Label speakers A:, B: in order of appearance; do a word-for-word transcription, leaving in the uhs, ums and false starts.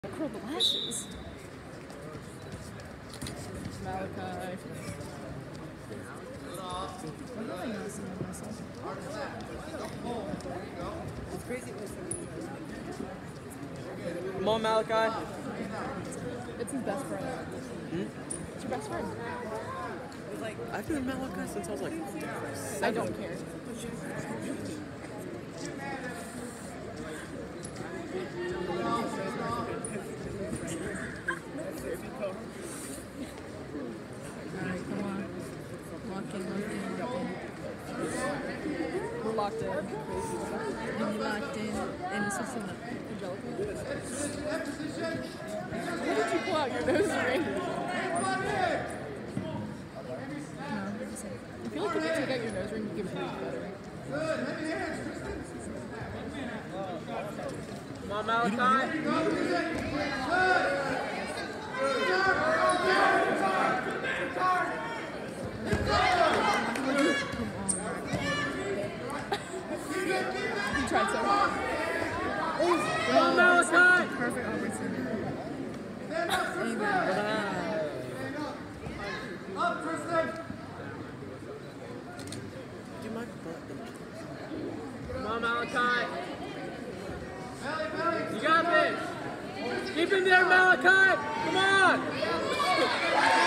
A: Curl the lashes. Malachi.
B: It's crazy.
C: Come on, Malachi.
A: It's his best friend.
C: Hmm?
A: It's your best friend.
C: I've been Malachi since I was like seven.
A: I don't care. Alright, come on. Lock in, lock in, lock in. We're locked in. And you locked in. And this is an Angelica. Why did you pull out your nose ring? I feel like if you take out your nose ring, you can breathe better.
C: Come on, Malachi.
A: You tried so hard.
C: Come on, Malachi.
A: Perfect opportunity.
C: Do my butt. Come on, Malachi. You got this. Keep him there, Malachi. Come on.